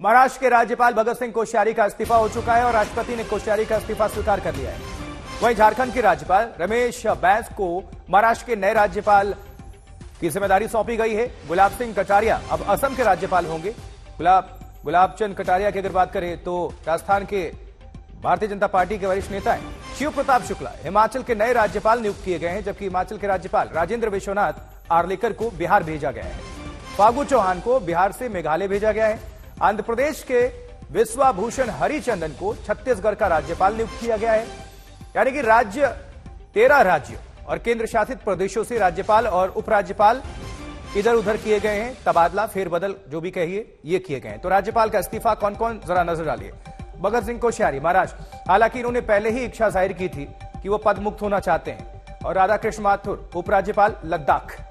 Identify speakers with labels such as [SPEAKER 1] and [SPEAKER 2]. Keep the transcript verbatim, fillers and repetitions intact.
[SPEAKER 1] महाराष्ट्र के राज्यपाल भगत सिंह कोश्यारी का इस्तीफा हो चुका है और राष्ट्रपति ने कोश्यारी का इस्तीफा स्वीकार कर लिया है। वहीं झारखंड के राज्यपाल रमेश बैस को महाराष्ट्र के नए राज्यपाल की जिम्मेदारी सौंपी गई है। गुलाब सिंह कटारिया अब असम के राज्यपाल होंगे। गुलाब गुलाब चंद कटारिया की अगर बात करें तो राजस्थान के भारतीय जनता पार्टी के वरिष्ठ नेता हैं। शिव प्रताप शुक्ला हिमाचल के नए राज्यपाल नियुक्त किए गए हैं, जबकि हिमाचल के राज्यपाल राजेंद्र विश्वनाथ आर्लेकर को बिहार भेजा गया है। फागू चौहान को बिहार से मेघालय भेजा गया है। आंध्र प्रदेश के विश्वाभूषण हरिचंदन को छत्तीसगढ़ का राज्यपाल नियुक्त किया गया है। यानी कि राज्य तेरह राज्यों और केंद्र शासित प्रदेशों से राज्यपाल और उपराज्यपाल इधर उधर किए गए हैं। तबादला फेरबदल जो भी कहिए ये किए गए हैं। तो राज्यपाल का इस्तीफा कौन कौन, जरा नजर डालिए। भगत सिंह कोश्यारी महाराष्ट्र, हालांकि इन्होंने पहले ही इच्छा जाहिर की थी कि वो पद मुक्त होना चाहते हैं। और राधाकृष्ण माथुर उपराज्यपाल लद्दाख।